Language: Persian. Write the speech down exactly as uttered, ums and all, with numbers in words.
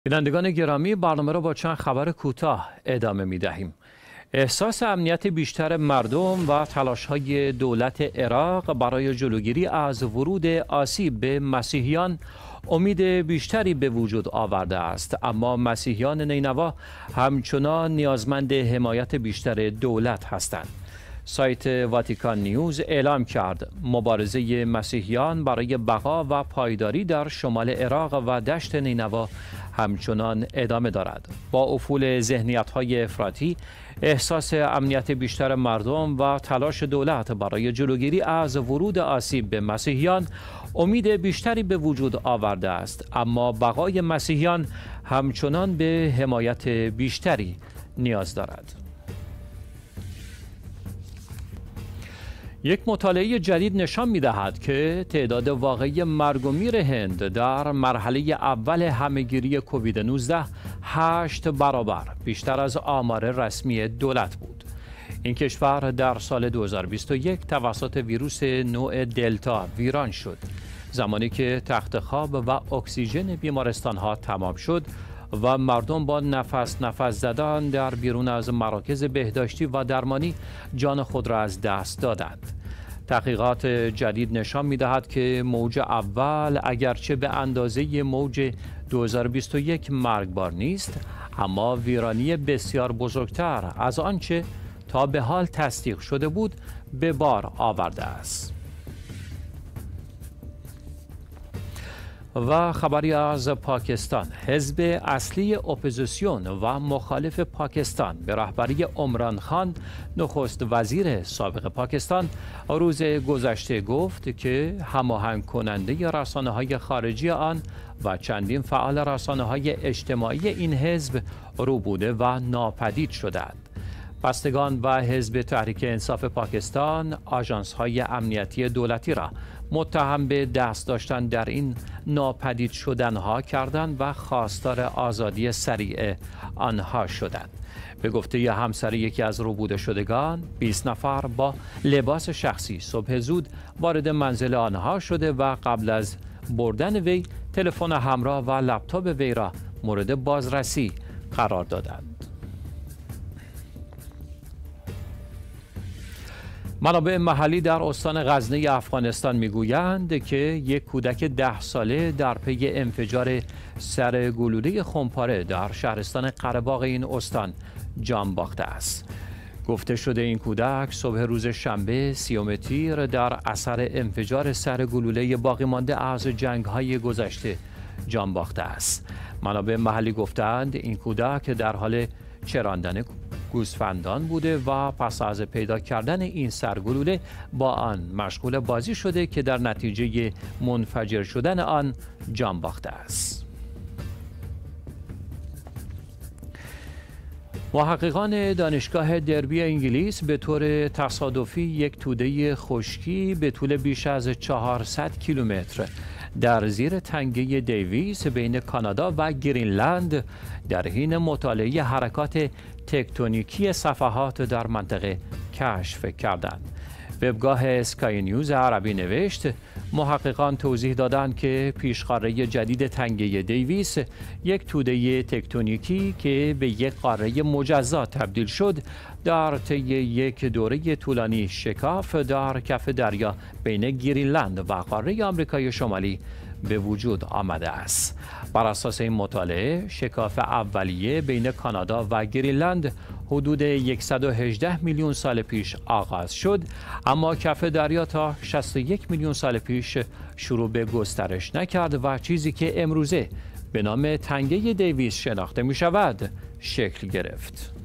بینندگان گرامی، برنامه را با چند خبر کوتاه ادامه می دهیم. احساس امنیت بیشتر مردم و تلاش‌های دولت عراق برای جلوگیری از ورود آسیب به مسیحیان امید بیشتری به وجود آورده است، اما مسیحیان نینوا همچنان نیازمند حمایت بیشتر دولت هستند. سایت واتیکان نیوز اعلام کرد مبارزه مسیحیان برای بقا و پایداری در شمال عراق و دشت نینوا همچنان ادامه دارد. با افول ذهنیت‌های افراطی، احساس امنیت بیشتر مردم و تلاش دولت برای جلوگیری از ورود آسیب به مسیحیان امید بیشتری به وجود آورده است، اما بقای مسیحیان همچنان به حمایت بیشتری نیاز دارد. یک مطالعه جدید نشان می‌دهد که تعداد واقعی مرگ و میر هند در مرحله اول همه‌گیری کووید نوزده هشت برابر بیشتر از آمار رسمی دولت بود. این کشور در سال دو هزار و بیست و یک توسط ویروس نوع دلتا ویران شد، زمانی که تخت خواب و اکسیژن بیمارستان‌ها تمام شد و مردم با نفس نفس زدن در بیرون از مراکز بهداشتی و درمانی جان خود را از دست دادند. تحقیقات جدید نشان می‌دهد که موج اول اگرچه به اندازه موج دو هزار و بیست و یک مرگبار نیست، اما ویرانی بسیار بزرگتر از آنچه تا به حال تصدیق شده بود به بار آورده است. و خبری از پاکستان. حزب اصلی اپوزیسیون و مخالف پاکستان به رهبری عمران خان، نخست وزیر سابق پاکستان، روز گذشته گفت که هماهنگ کننده رسانه‌های خارجی آن و چندین فعال رسانه‌های اجتماعی این حزب رو بوده و ناپدید شدند. بستگان و حزب تحریک انصاف پاکستان آژانس‌های امنیتی دولتی را متهم به دست داشتن در این ناپدید شدنها کردند و خواستار آزادی سریع آنها شدند. به گفته همسر یکی از ربوده شدگان، بیست نفر با لباس شخصی صبح زود وارد منزل آنها شده و قبل از بردن وی تلفن همراه و لپتاپ وی را مورد بازرسی قرار دادند. منابع محلی در استان غزنی افغانستان میگویند که یک کودک ده ساله در پی انفجار سر گلوله خمپاره در شهرستان قره‌باغ این استان جان باخته است. گفته شده این کودک صبح روز شنبه سیوم تیر در اثر انفجار سر گلوله باقی مانده از جنگ‌های گذشته جان باخته است. منابع محلی گفتند این کودک در حال چراندن گوسفندان بوده و پس از پیدا کردن این سرگلوله با آن مشغول بازی شده که در نتیجه منفجر شدن آن جان باخته است. محققان دانشگاه دربی انگلیس به طور تصادفی یک توده خشکی به طول بیش از چهارصد کیلومتر در زیر تنگه دیویس بین کانادا و گرینلند در حین مطالعه حرکات تکتونیکی صفحات در منطقه کشف کردند. وبگاه اسکای نیوز عربی نوشت محققان توضیح دادند که پیشقاره جدید تنگه دیویس، یک توده تکتونیکی که به یک قاره مجزا تبدیل شد، در طی یک دوره طولانی شکاف در کف دریا بین گرینلند و قاره آمریکای شمالی به وجود آمده است. بر اساس این مطالعه، شکاف اولیه بین کانادا و گرینلند حدود صد و هجده میلیون سال پیش آغاز شد، اما کف دریا تا شصت و یک میلیون سال پیش شروع به گسترش نکرد و چیزی که امروزه به نام تنگه دیویس شناخته می شود شکل گرفت.